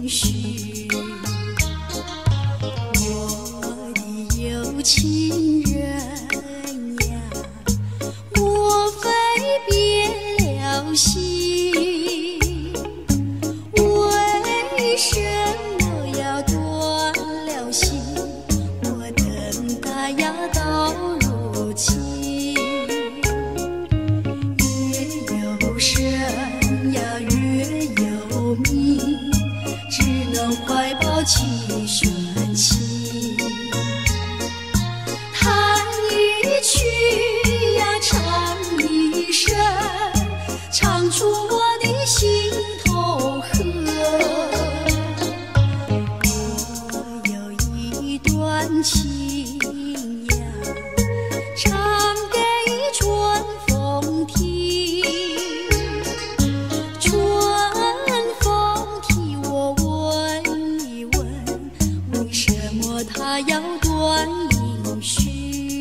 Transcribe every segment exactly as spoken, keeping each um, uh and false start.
应许。我的有情人呀，莫非变了心？为什么要断了心？我等待呀到如今，月有深呀月有明，只能怀抱起玄情。弹一曲呀唱一声，唱出我的心头河。我有一段情呀，唱给春风听。春风替我问一问，为什么他要断音讯？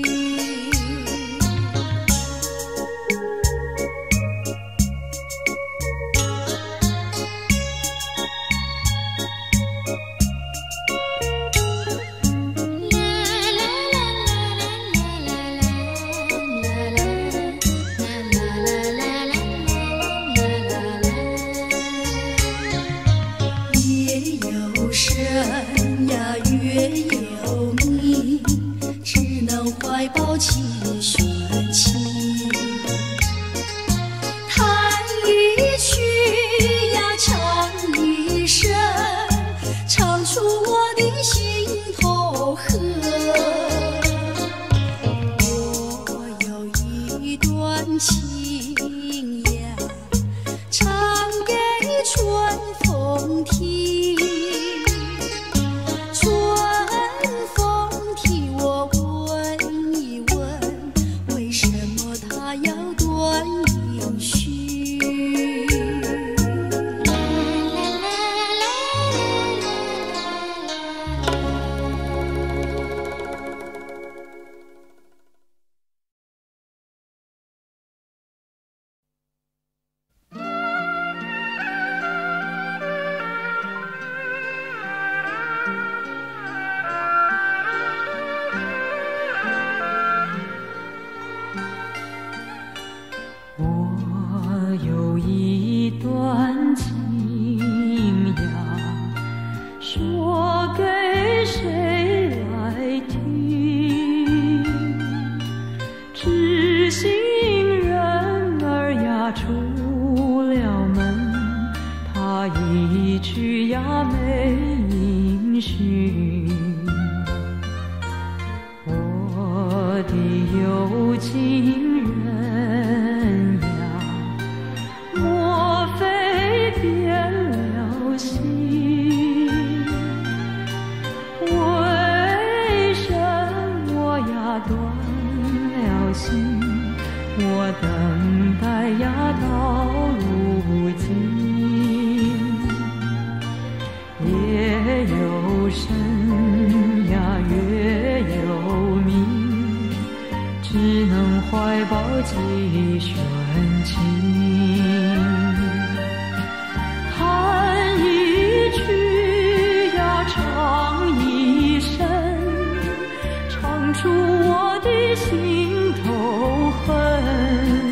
夜有深呀月有明，只能怀抱起玄情。弹一曲呀唱一声，唱出我的心头河。我有一段情呀，唱给春风听。春风替我问一问，为什么他要断音讯？ 我有一段情呀，说给谁来听？知心人儿呀出了门，他一去呀没音讯。我的有情人呀，莫非变了心？为什么呀断了心？我等待呀到如今，夜有深呀月有明，只能怀抱起玄情。弹一曲呀唱一声，唱出我的心头恨。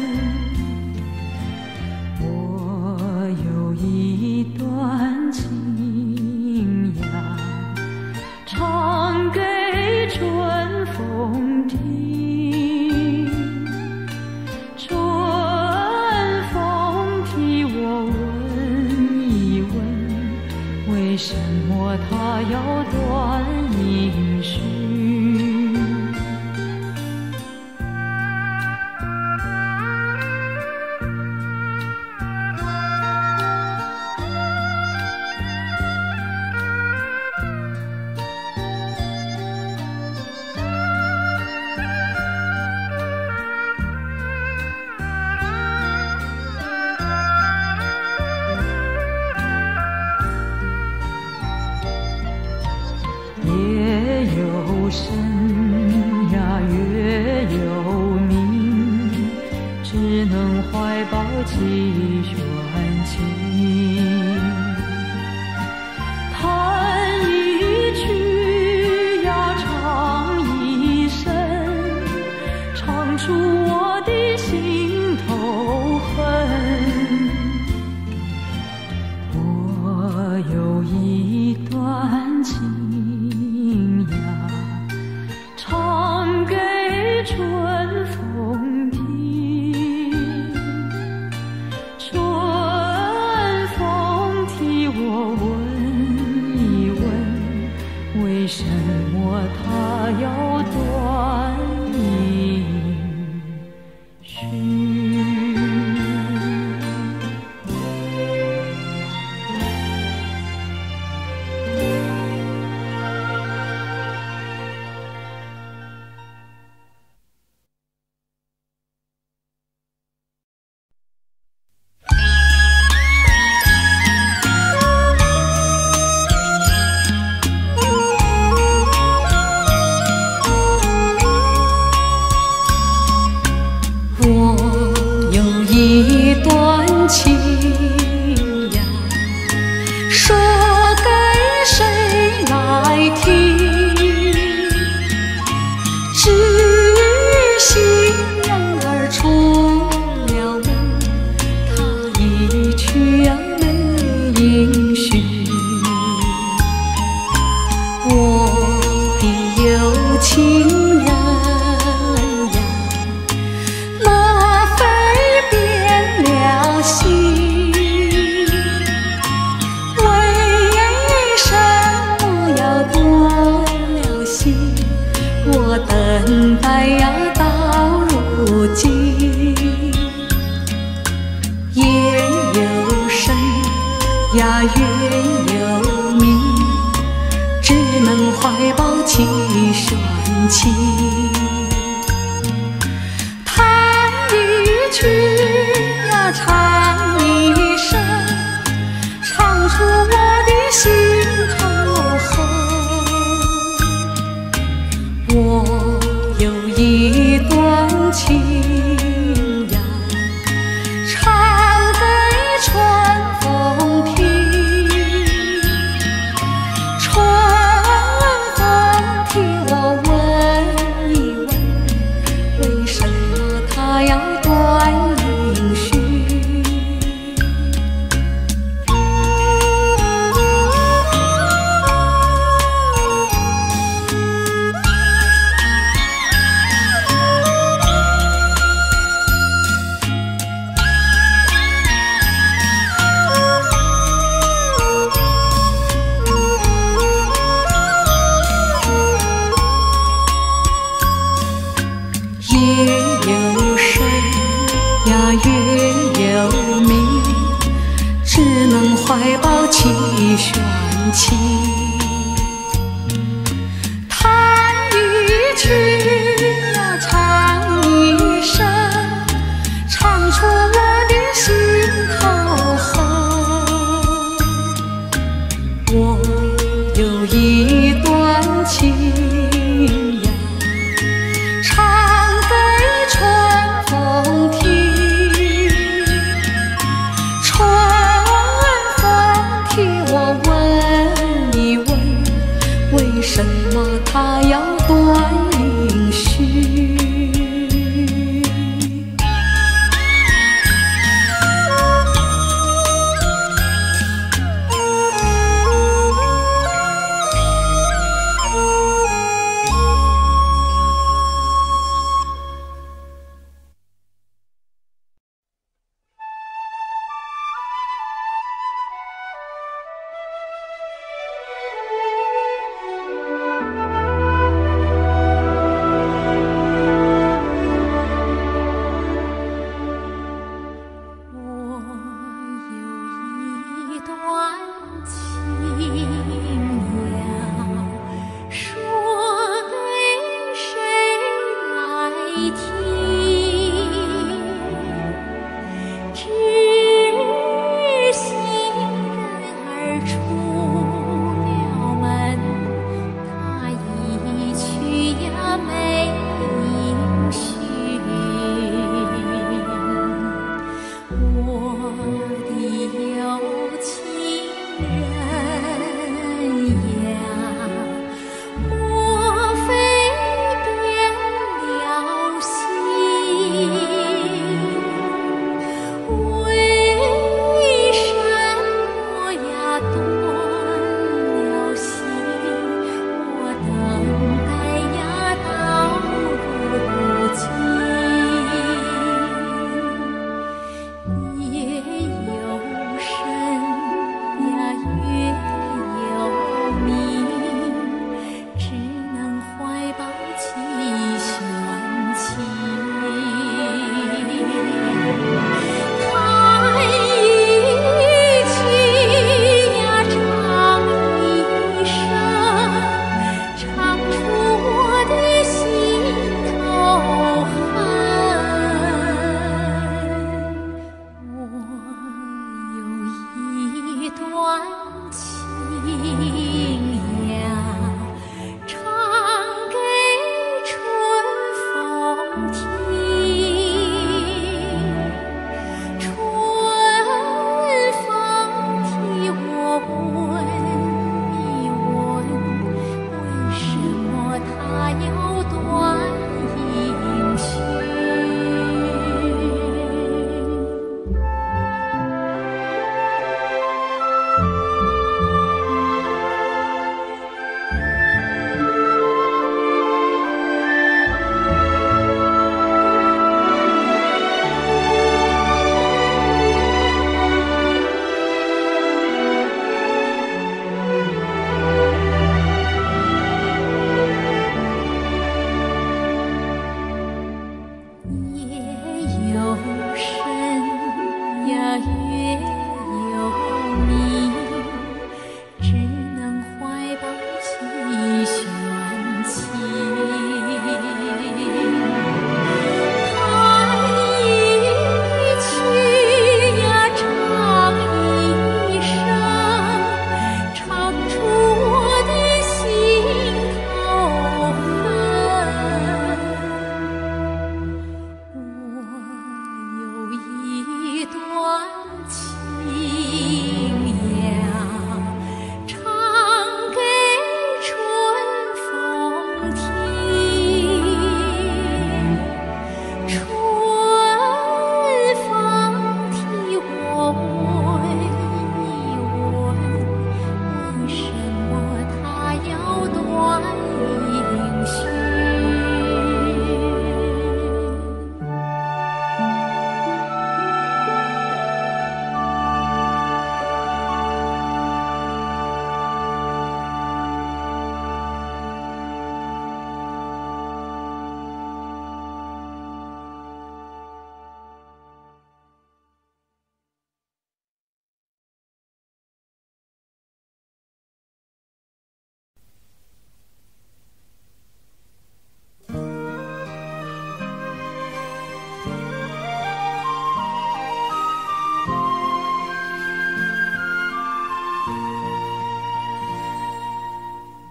我有一段情呀，唱给春风听。春风替我问一问，为什么他要断音讯？夜有深呀月有明，只能怀抱起玄情。 段情呀，唱给春风听。春风替我问一问，为什么它要断音讯？情呀，说给谁来听？知心人儿出了门，他一去呀没音讯。我的有情人呀，莫非变了心？为什么要断了心？我等待呀到如今，夜有深呀月有明，只能怀抱起悬情。弹一曲呀唱一声，唱出我的心头恨。我有一段情呀，唱给春风听。春风替我问一问，为什么它要断音讯？夜有深呀月有明，只能怀抱起悬情。弹一曲呀唱一声，唱出我的心头恨。我有一段情呀，唱给春风听。春风替我问一问，为什么它要断音讯？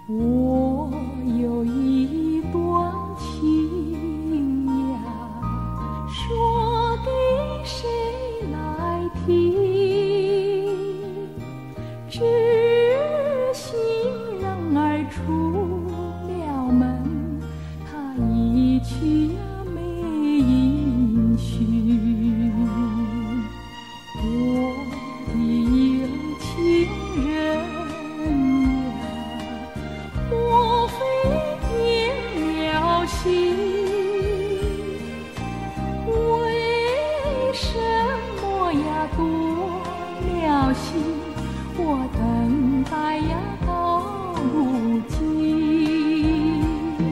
我有一段情呀，说给谁来听？知心人儿出了门，他一去呀没音讯。我的有情人莫非变了心？为什么呀多了心？我等待呀到如今，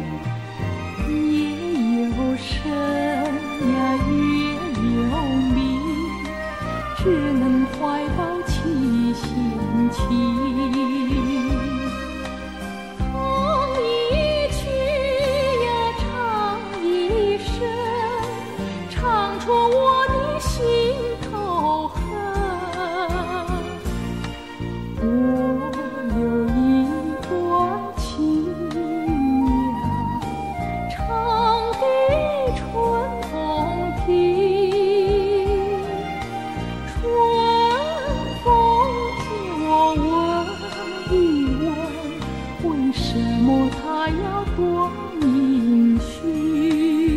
夜有深呀月有明，只能怀抱七弦琴。唱出我的心头恨，我有一段情呀，唱给春风听。春风替我问一问，为什么他要断音讯？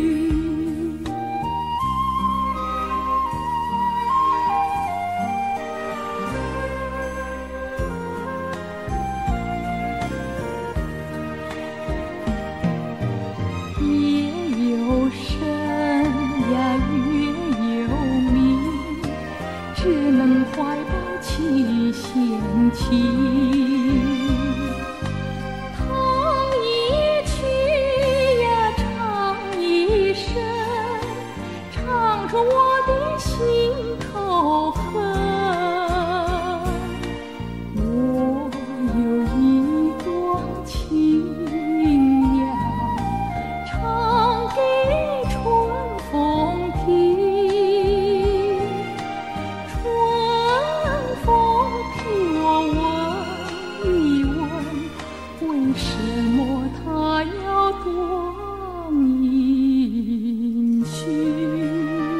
只能怀抱七弦琴。唱一曲呀，唱一声，唱出我的心头恨。我有一段情呀，唱给春风听。为什么他要断音讯？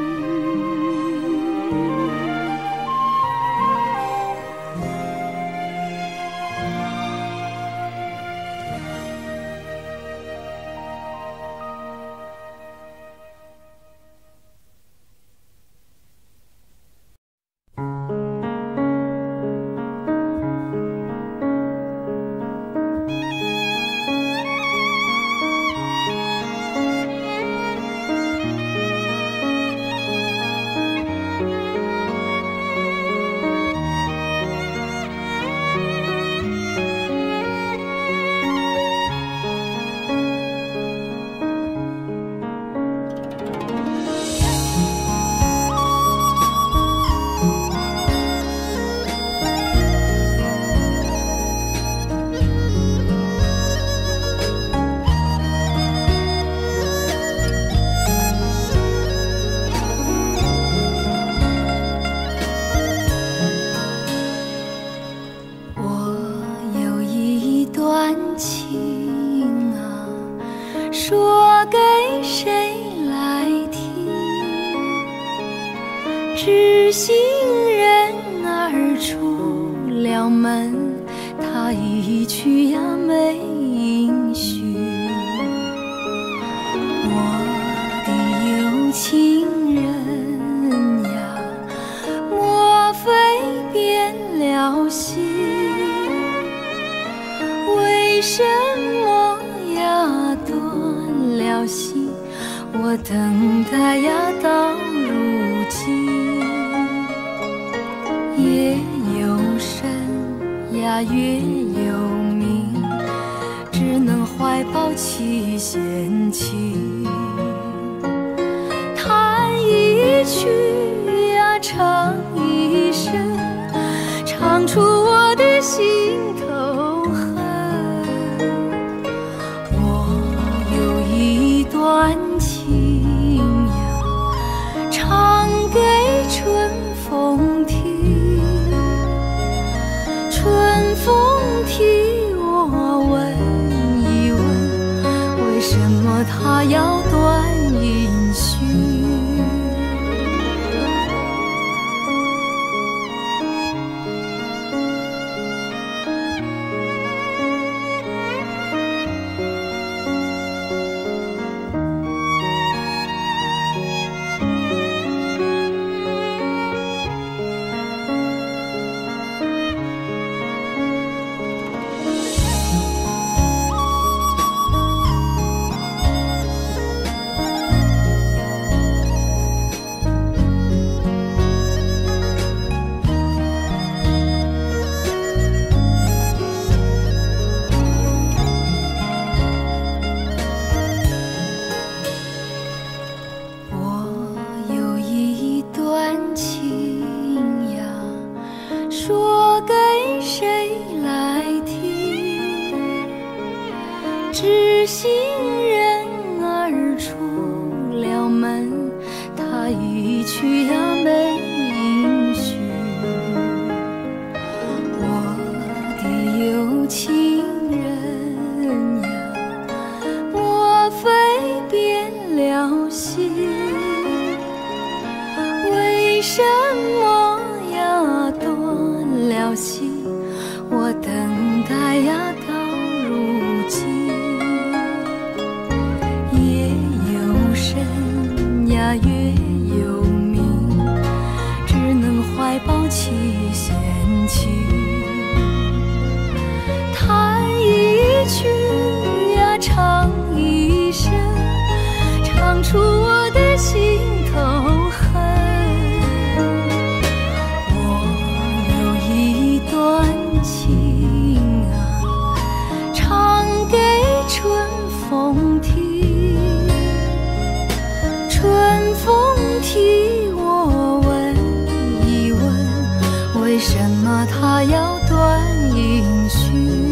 说给谁来听？知心人儿出了门，他一去呀没音讯。我的有情人呀，莫非变了心？为什么呀断了心？我等待呀到如今，夜有深呀月有明，只能怀抱七弦琴，弹一曲呀唱一声，唱出我的心头恨。段情呀，唱给春风听。春风替我问么他要断音讯？知心人儿出了门，他一去呀没音讯。我的有情人呀，莫非变了心？为什么呀断了心？我等待呀到如今。呀，月有明，只能怀抱期限情。弹一曲呀，唱一声，唱出我的心头恨。我有一段情啊，唱给春风听。春风替我问一问，为什么他要断音讯？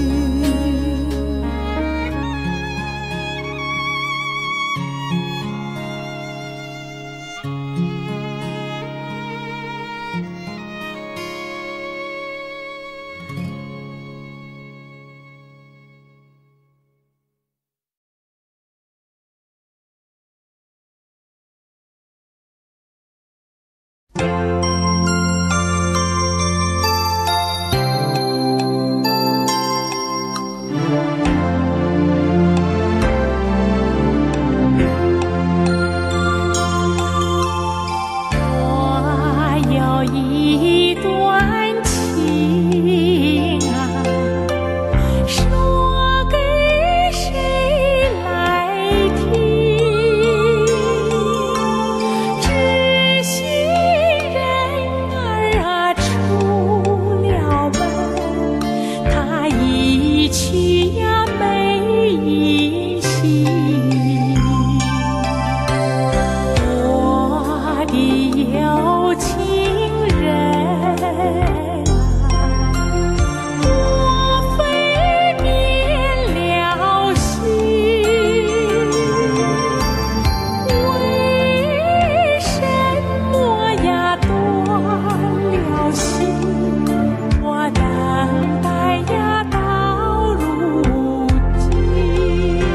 等待呀到如今。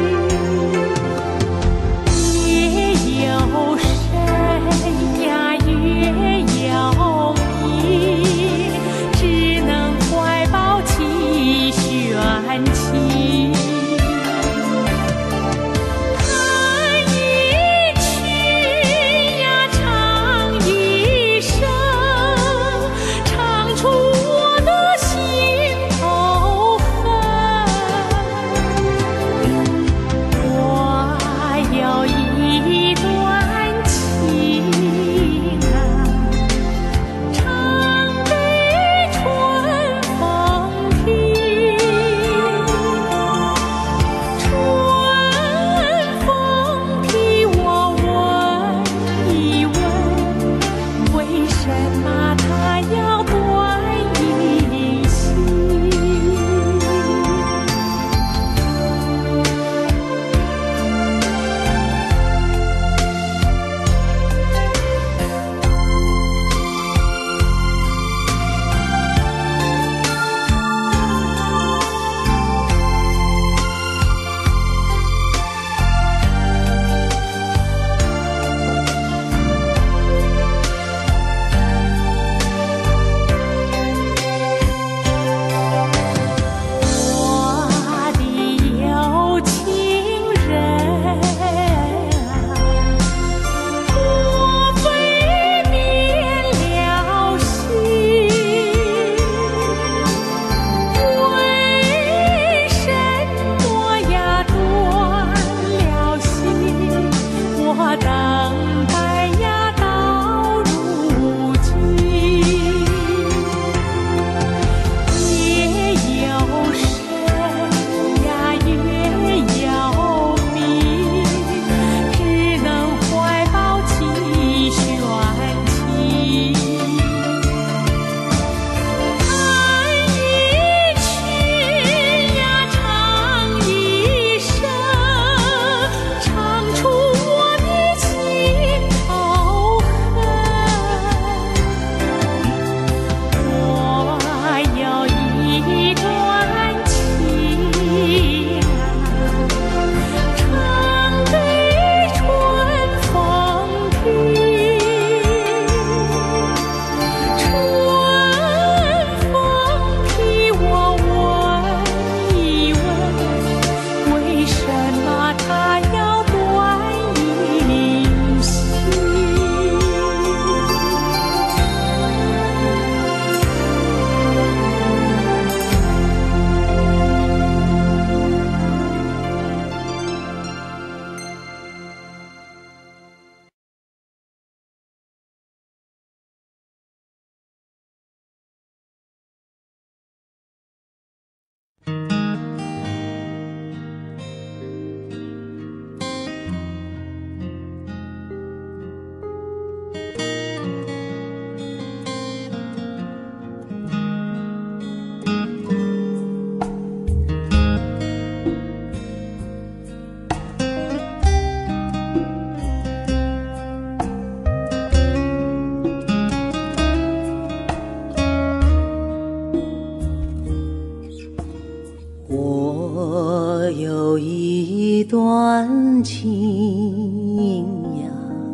我有一段情呀，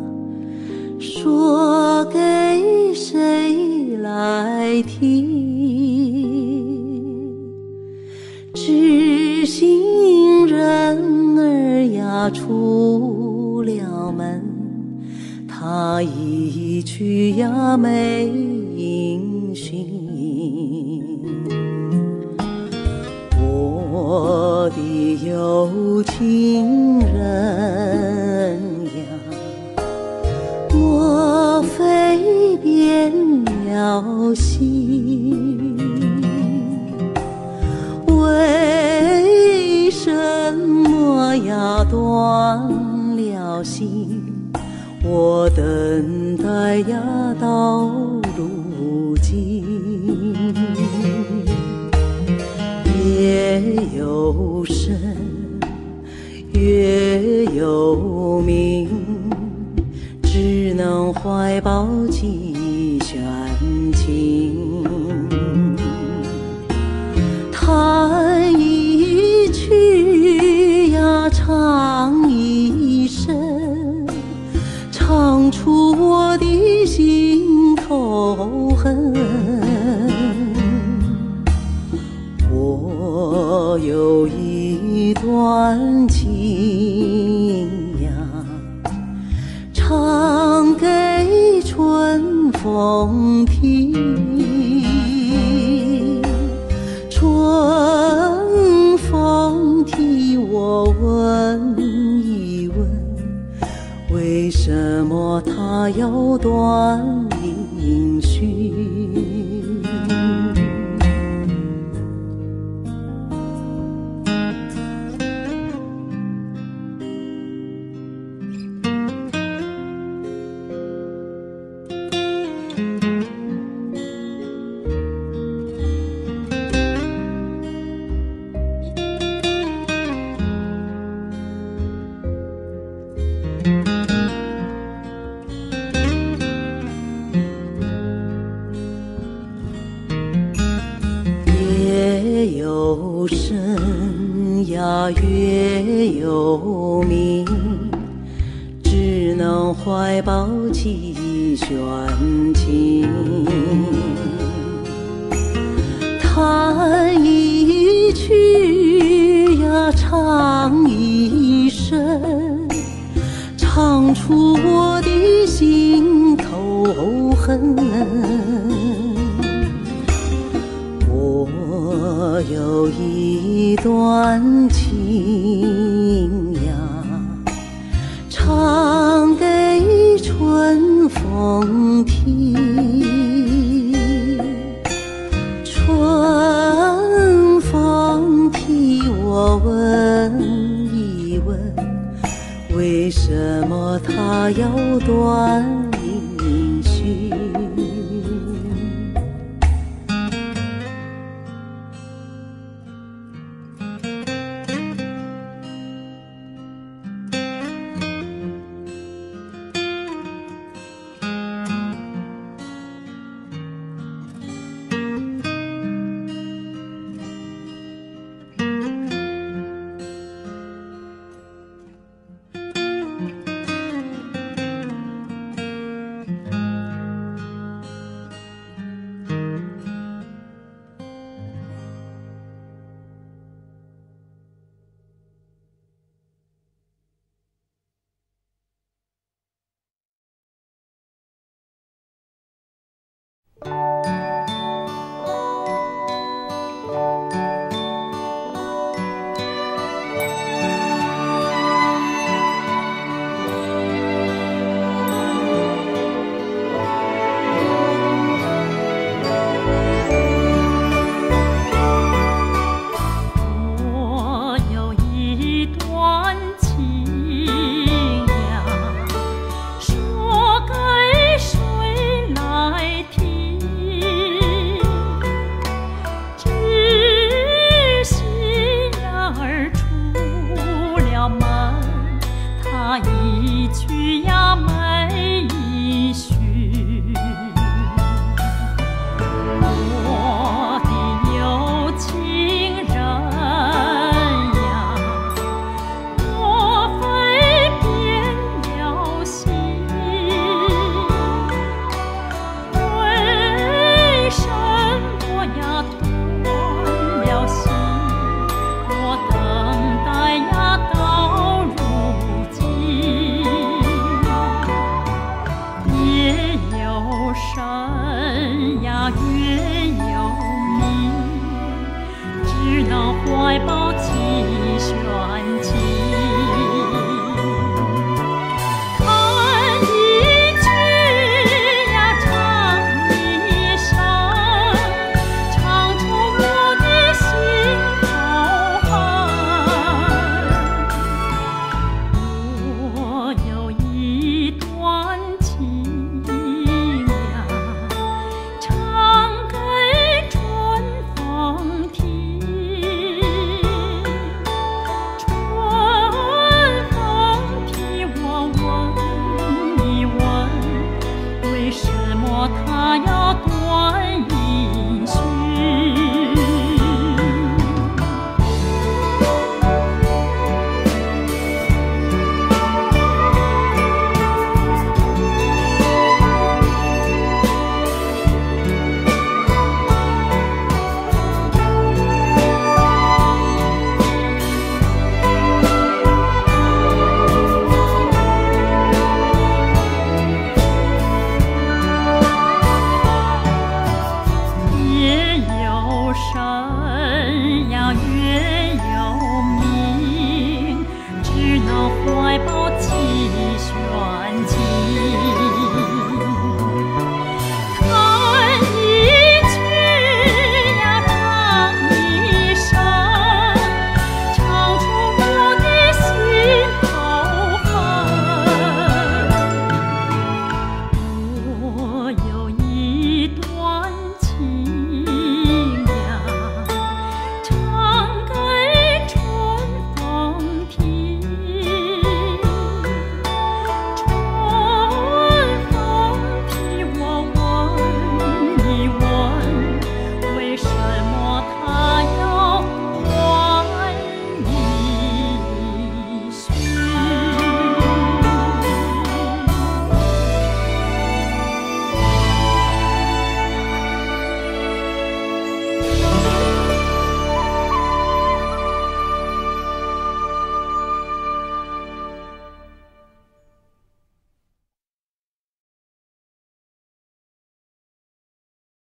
说给谁来听？知心人儿呀出了门，他一去呀没音讯。我的有情人呀，莫非变了心？为什么呀断了心？我等待呀到如今，夜有深，月有明，只能怀抱几弦琴，弹一曲呀唱一声，唱出我的心头恨。我有一段情呀，唱给春风听。春风替我问一问，为什么它要断音讯？夜有深呀，月有明，只能怀抱几弦琴，弹一曲呀，唱一声，唱出我的心头恨。我有一段情呀，唱给春风听。春风替我问一问，为什么它要断音讯？ 旋